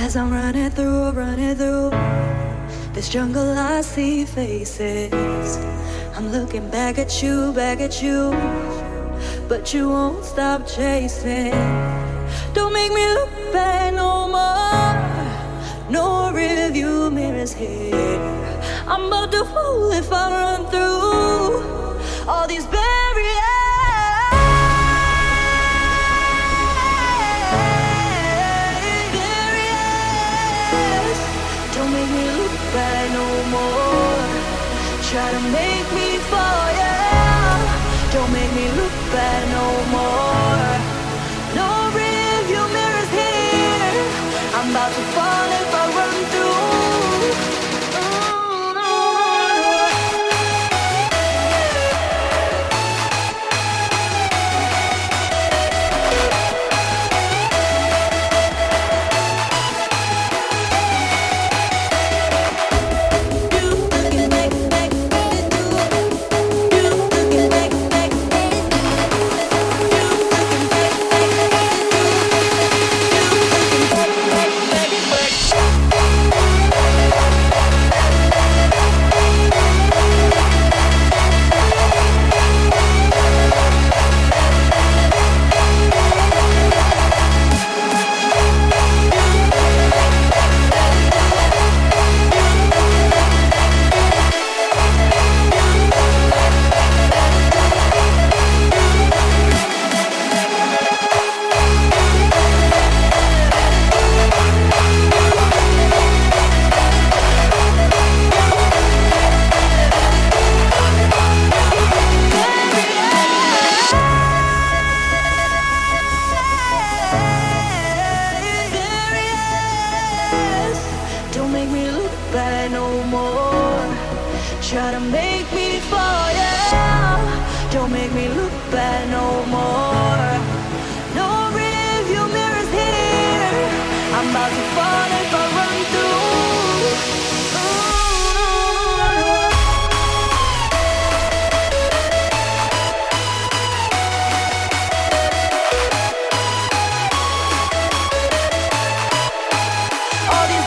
As I'm running through this jungle, I see faces. I'm looking back at you, but you won't stop chasing. Don't make me look back no more. No rearview mirrors here. I'm about to fall if I run through all these barriers. Don't make me look back no more. Try to make me fall, yeah. Don't make me look back no more. No rearview mirrors here. I'm about to fall if I run through. Try to make me fall, yeah. Don't make me look back no more. No rearview mirrors here. I'm about to fall if I run through. All these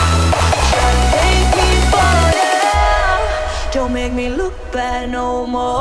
Don't make me look bad no more.